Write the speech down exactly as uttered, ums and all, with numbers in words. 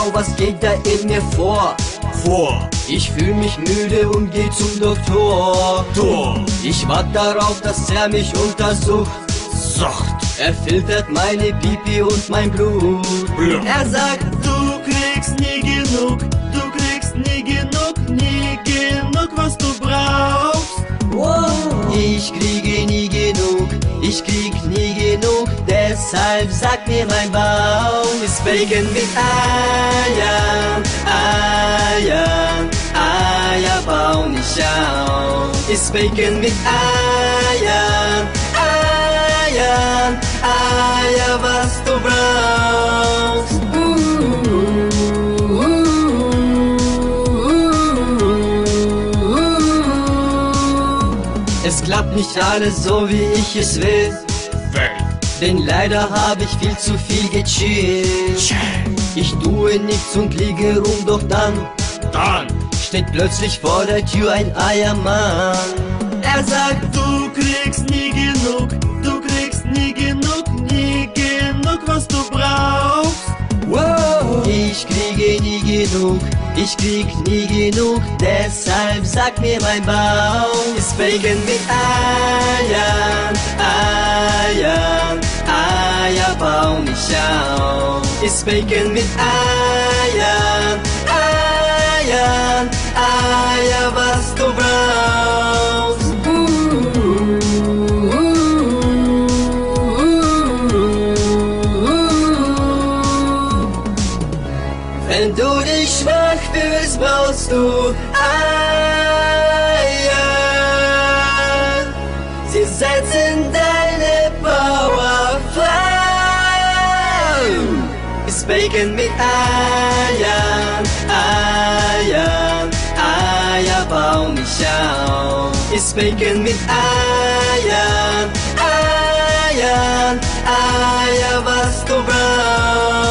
Frau, was geht da in mir vor? Vor, Ich fühl mich müde und geh zum Doktor. Tor, Ich wart darauf, dass er mich untersucht. Sucht, Er filtert meine Pipi und mein Blut. Blut. Er sagt, Du kriegst nie genug, du kriegst nie genug, nie genug, was du brauchst. ich kriege nie genug, ich krieg nie genug. Deshalb sagt mir mein Bauch, ist Bacon mit Eiern, Eiern, Eier bauen ich auf. Ist Bacon mit Eiern, Eiern, Eier, was du brauchst. Es klappt nicht alles so, wie ich es will, Welt, denn leider habe ich viel zu viel gechillt. Ich tue nichts und liege rum, doch dann dann, steht plötzlich vor der Tür ein Eiermann. Er sagt, Du kriegst nie genug, du kriegst nie genug, nie genug, was du brauchst. wow, ich kriege nie genug, ich krieg nie genug. Deshalb sagt mir mein Bauch, ist Bacon mit Eiern, Eiern, Eier bauen ich auf. Ist Bacon mit Eiern, Eiern, Eier, was du brauchst. Wenn du dich schwach fühlst, brauchst du Eier. Sie setzen deine Power frei. Ist Bacon mit Eiern, Eiern, Eier bauen ich auf. Ist Bacon mit Eiern, Eiern, Eier, was du brauchst.